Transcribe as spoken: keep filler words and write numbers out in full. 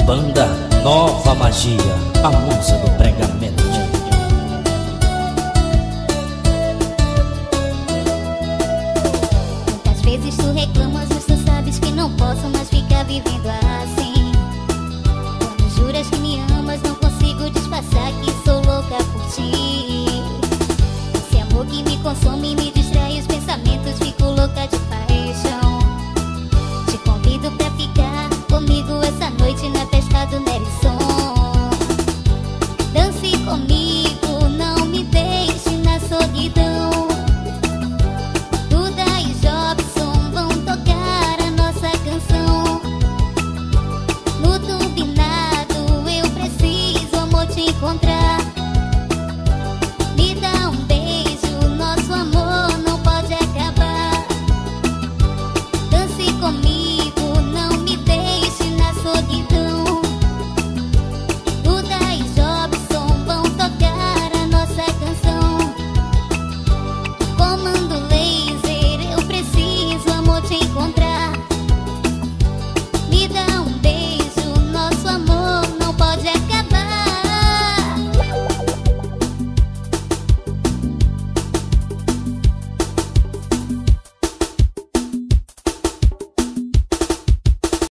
Banda Nova Magia, a musa do pregamento. Quantas vezes tu reclamas, mas tu sabes que não posso mais ficar vivendo assim. Quando juras que me amas, não consigo disfarçar que sou louca por ti. Esse amor que me consome, me distrai os pensamentos, fico louca de paixão. Te convido pra ficar comigo essa noite na festa do Nerisson. Dance comigo, não me deixe na solidão. Duda e Jobson vão tocar a nossa canção. No turbinado eu preciso, amor, te encontrar.